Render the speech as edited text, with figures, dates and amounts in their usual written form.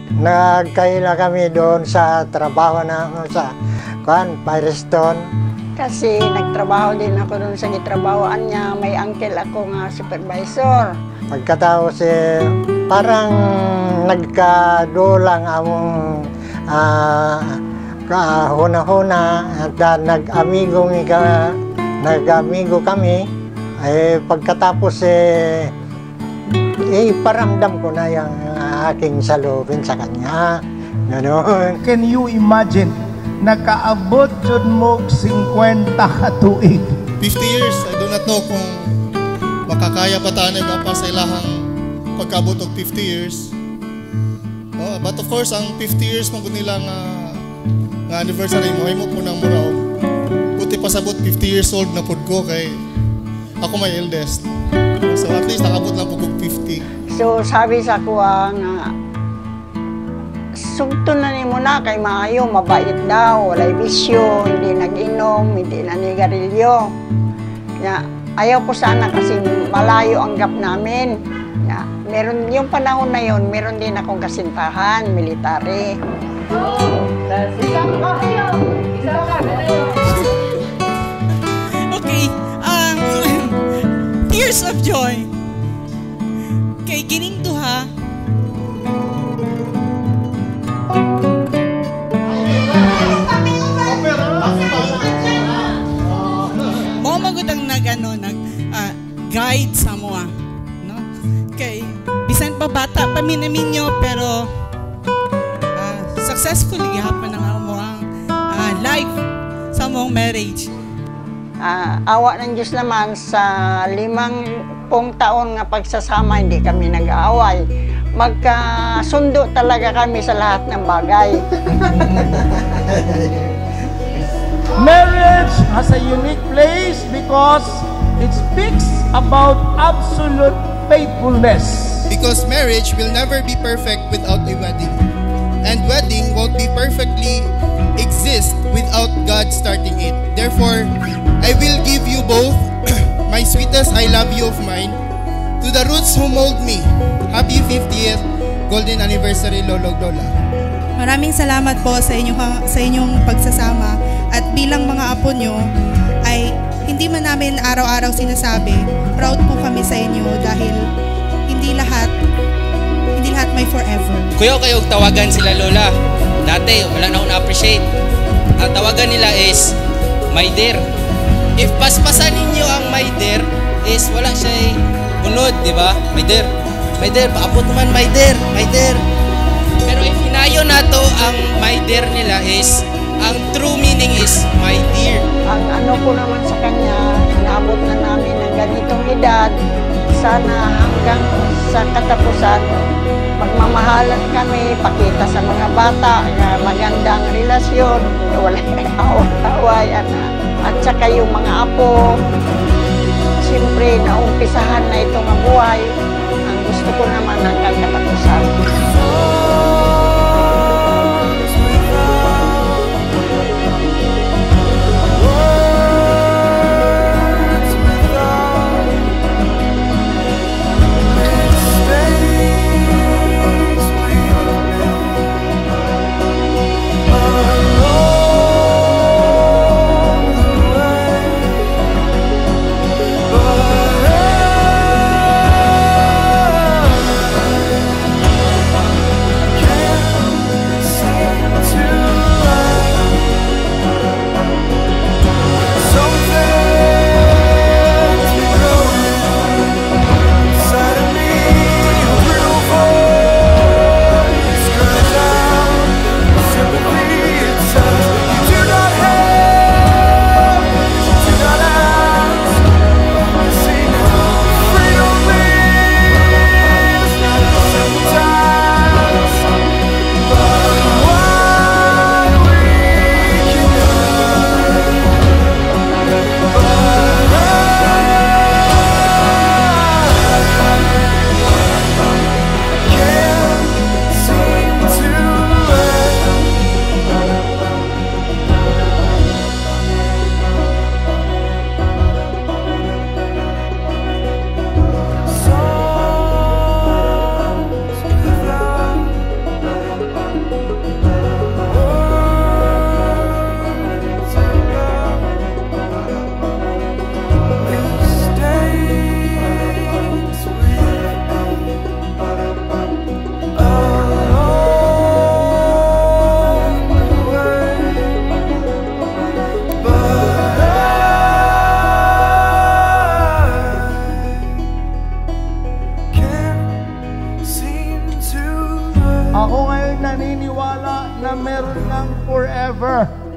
Nagkaila kami doon sa trabaho na sa Firestone. Kasi nagtrabaho din ako doon sa gitrabahoan niya. May uncle ako nga supervisor. Pagkatapos parang nagkadulang among huna-huna at nag-amigo kami. Pagkatapos iparamdam ko na yung aking salubin sa kanya. Ganon. Can you imagine, nakaabot jud mo 50 ka tuig? 50 years, I do not know kung makakaya ba tayo pa sa ilahang pagkaabot og 50 years. But of course, ang 50 years mong nila nga anniversary mo, ay mo po ng muraw. Buti pasabot 50 years old na pod ko kay ako may eldest. So at least nakabot lang po kong 50. So sabi sa kuha nga, sugto na ni mo na kay maayo, mabait daw, walay bisyo, hindi nag-inom, hindi nanigarilyo. Ayaw ko sana kasi malayo ang gap namin. Meron yung panahon na yon, meron din akong kasintahan, military. Okay, tears of joy. Kay kining duha. Mo magutang guide sa moa, no? Kay bisan pa bata pa minaminyo pero successfully gihapon ang amuang life sa mong marriage. Awa ng Diyos naman sa 5 taon nga pagsasama hindi kami nag-aaway. Magkasundo talaga kami sa lahat ng bagay. Marriage has a unique place because it speaks about absolute faithfulness. Because marriage will never be perfect without a wedding. And wedding won't be perfectly exist without God starting it. Therefore, I will give you both my sweetest I love you of mine to the roots who mold me. Happy 50th Golden Anniversary, Lolo Lola. Maraming salamat po sa inyong pagsasama at bilang mga apo nyo ay hindi man namin araw-araw sinasabi, proud po kami sa inyo dahil hindi lahat may forever. Kuya, kayo tawagan sila Lola. Dati, wala na akong na-appreciate. Ang tawagan nila is my dear. If paspasan ninyo ang my dear, is wala siya unod, di ba? My dear, paabot naman my dear. Pero if hinayo na to ang my dear nila is, ang true meaning is my dear. Ang ano ko naman sa kanya, inabot na namin ng ganitong edad, sana hanggang sa katapusan, magmamahalan kami, pakita sa mga bata, magandang relasyon, walang away, at saka yung mga apo, siyempre naumpisahan na itong buhay, ang gusto ko naman hanggang katapusan. na meron lang forever.